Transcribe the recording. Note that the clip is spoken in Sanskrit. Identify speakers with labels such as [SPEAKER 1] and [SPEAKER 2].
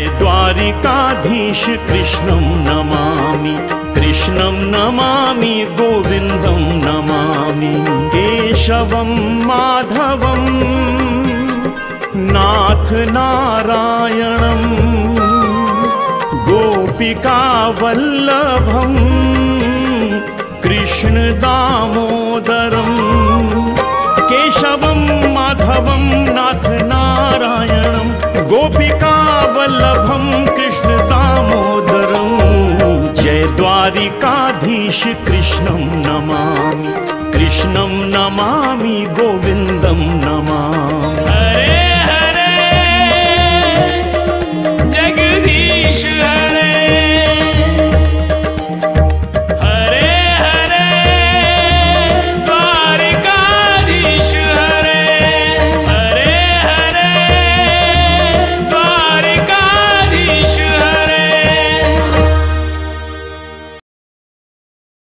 [SPEAKER 1] द्वारिकाधीश कृष्णं नमामि, कृष्णं नमामि, गोविन्दं नमामि। केशवं माधवं नाथ नारायणं, गोपिकावल्लभं कृष्ण दामोदरम्। केशवं माधवं नाथ नारायणं, गोपिकावल्लभं कृष्ण दामोदरम्। जय द्वारिकाधीश कृष्णं नमामि, कृष्णं नमामि, गोविन्दं नमामि।